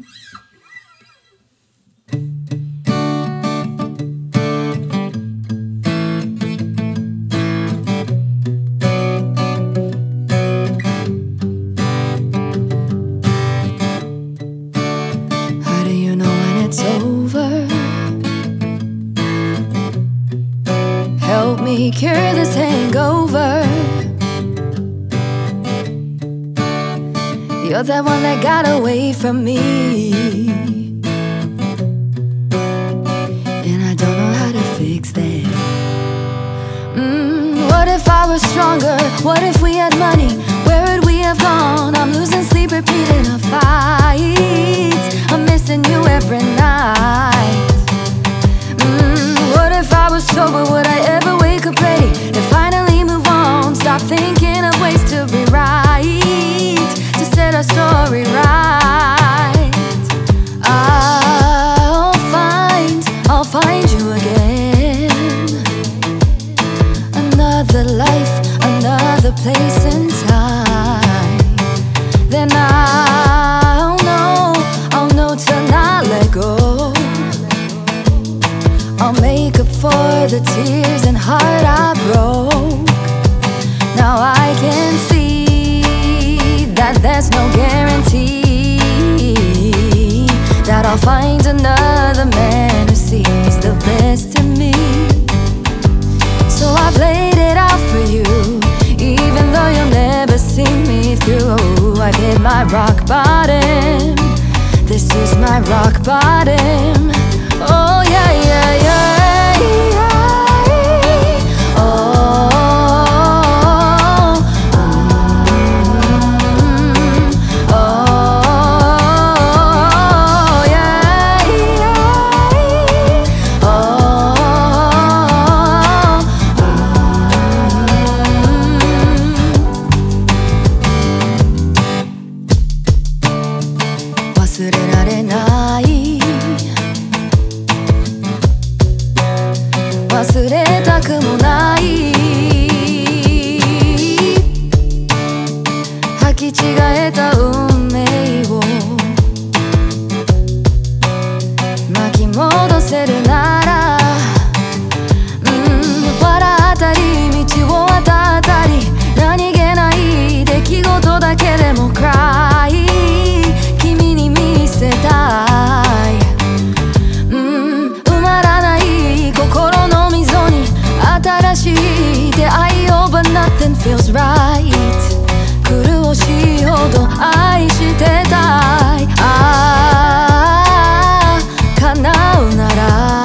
How do you know when it's over? Help me cure this hangover. You're the one that got away from me, and I don't know how to fix that. What if I was stronger? What if we had money? Where would we have gone? I'm losing sleep, repeating our fights. I'm missing you every night. What if I was sober? Would I ever wake up ready and finally move on? Stop thinking of ways to rewrite, to set our story right. I'll find you again. Another life, another place and time. Then I'll know to not let go. I'll make up for the tears and heart I broke. Now I can see that there's no guarantee that I'll find another man who sees the best in me. So I played it out for you, even though you'll never see me through. I've hit my rock bottom. This is my rock bottom. Oh yeah, yeah, yeah. Nothing feels right. 苦しいほど愛してたい。叶うなら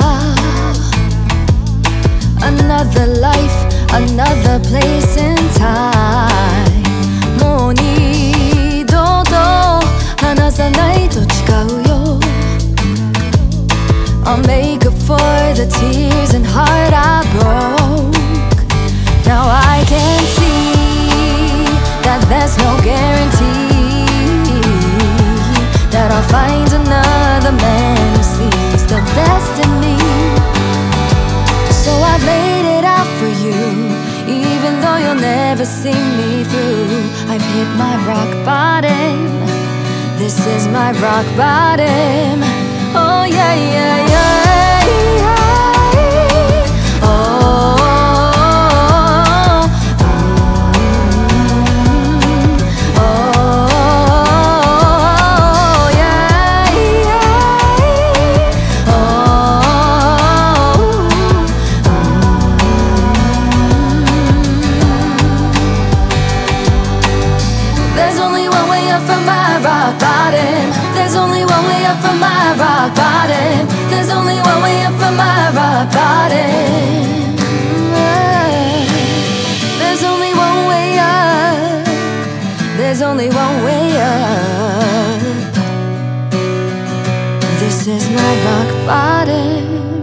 Another life, another place and time. もう二度と離さないと誓うよ。I'll make up for the tears and heart I broke. Now I can see that there's no guarantee that I'll find another man who sees the best in me. So I've laid it out for you, even though you'll never see me through. I've hit my rock bottom. This is my rock bottom. Oh yeah, yeah, yeah. There's only one way up from my rock bottom. There's only one way up from my rock bottom. There's only one way up. There's only one way up. This is my rock bottom.